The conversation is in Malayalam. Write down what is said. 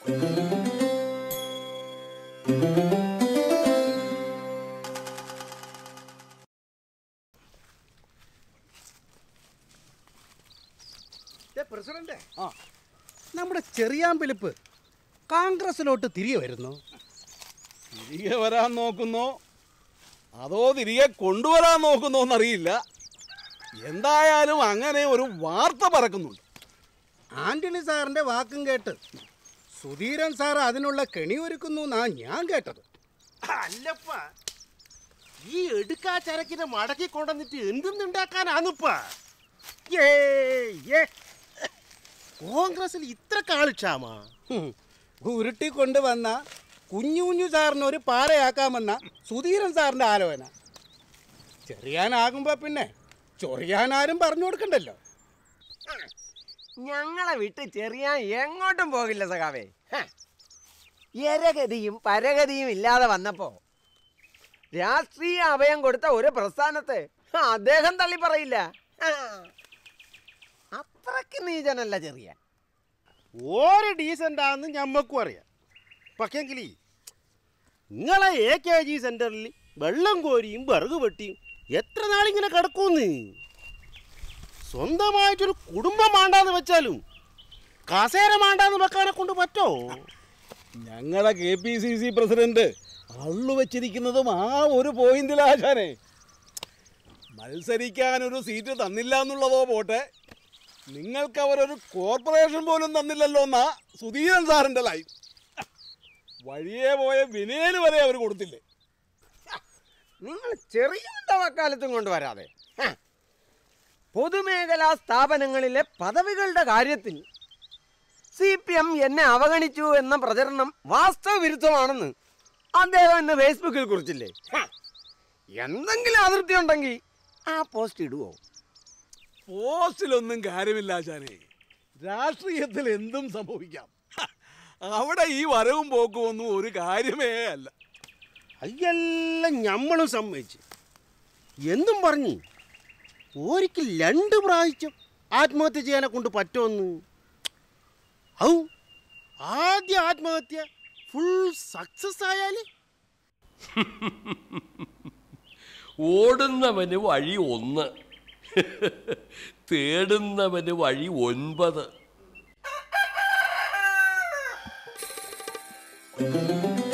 പ്രസിഡന്റ്, നമ്മുടെ ചെറിയാമ്പലിപ്പ് കോൺഗ്രസിലോട്ട് തിരികെ വരുന്നു. തിരികെ വരാൻ നോക്കുന്നോ അതോ തിരികെ കൊണ്ടുവരാൻ നോക്കുന്നോ എന്നറിയില്ല. എന്തായാലും അങ്ങനെ ഒരു വാർത്ത പറക്കുന്നുണ്ട്. ആന്റണി സാറിന്റെ വാക്കും കേട്ട് സുധീരൻ സാർ അതിനുള്ള കെണി ഒരുക്കുന്നു എന്നാ ഞാൻ കേട്ടത്. അല്ലപ്പ, ഈ എടുക്കാ ചരക്കിനെ മടക്കി കൊണ്ടുവന്നിട്ട് എന്തുണ്ടാക്കാനാന്നിപ്പ? കോൺഗ്രസിൽ ഇത്ര കാളിച്ചാമാ ഉരുട്ടി കൊണ്ടുവന്ന കുഞ്ഞു കുഞ്ഞു സാറിന് ഒരു പാറയാക്കാമെന്ന സുധീരൻ സാറിന്റെ ആലോചന. ചെറിയാനാകുമ്പോ പിന്നെ ചൊറിയാനാരും പറഞ്ഞു കൊടുക്കണ്ടല്ലോ. ഞങ്ങളെ വിട്ട് ചെറിയാൻ എങ്ങോട്ടും പോകില്ല സഖാവേ. എരഗതിയും പരഗതിയും ഇല്ലാതെ വന്നപ്പോ രാഷ്ട്രീയ അഭയം കൊടുത്ത ഒരു പ്രസ്ഥാനത്തെ അദ്ദേഹം തള്ളി പറയില്ല. അത്രക്ക് നീചനല്ല ചെറിയാൻ. ഒരു ഡീസൻ്റാന്ന് ഞമ്മക്കും അറിയാം. പക്ഷെങ്കിൽ നിങ്ങളെ AKG സെന്ററിൽ വെള്ളം കോരിയും വിറക് വെട്ടിയും എത്ര നാളിങ്ങനെ കിടക്കൂന്ന്? സ്വന്തമായിട്ടൊരു കുടുംബം മാണ്ടാന്ന് വെച്ചാലും കസേര മാണ്ടാന്ന് വെക്കാനെ കൊണ്ട് പറ്റോ? ഞങ്ങളെ KPCC പ്രസിഡന്റ് അള്ളു വെച്ചിരിക്കുന്നതും ആ ഒരു പോയിന്റിലാശാനെ. മത്സരിക്കാനൊരു സീറ്റ് തന്നില്ല എന്നുള്ളതോ പോട്ടെ, നിങ്ങൾക്ക് അവരൊരു കോർപ്പറേഷൻ പോലും തന്നില്ലല്ലോ എന്നാ സുധീരൻ സാറിൻ്റെ ലൈൻ. വഴിയെ പോയ വിനയന് വരെ അവർ കൊടുത്തില്ലേ. നിങ്ങൾ ചെറിയ വക്കാലത്തും കൊണ്ടുവരാതെ പൊതുമേഖലാ സ്ഥാപനങ്ങളിലെ പദവികളുടെ കാര്യത്തിൽ CPM എന്നെ അവഗണിച്ചു എന്ന പ്രചരണം വാസ്തവ വിരുദ്ധമാണെന്ന് അദ്ദേഹം ഇന്ന് ഫേസ്ബുക്കിൽ കുറിച്ചില്ലേ? എന്തെങ്കിലും അതിർത്തി ഉണ്ടെങ്കിൽ ആ പോസ്റ്റ് ഇടുവോ? പോസ്റ്റിലൊന്നും കാര്യമില്ല ആശാനെ. രാഷ്ട്രീയത്തിൽ എന്തും സംഭവിക്കാം. അവിടെ ഈ വരവും പോക്കും ഒന്നും ഒരു കാര്യമേ അല്ല. അയ്യെല്ലാം ഞമ്മളും സമ്മതിച്ച് എന്തും പറഞ്ഞു ഒരിക്കൽ 2 പ്രാവശ്യം ആത്മഹത്യ ചെയ്യാനെ കൊണ്ട് പറ്റുമെന്ന്. ഔ, ആദ്യ ആത്മഹത്യ ഫുൾ സക്സസ് ആയാൽ ഓടുന്നവന് വഴി 1, തേടുന്നവന് വഴി 9.